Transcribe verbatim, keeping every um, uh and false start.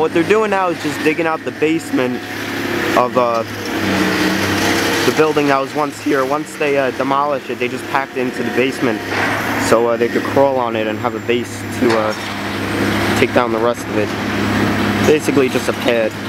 what they're doing now is just digging out the basement of uh, the building that was once here. Once they uh, demolish it, they just packed it into the basement so uh, they could crawl on it and have a base to uh, take down the rest of it. Basically just a pad.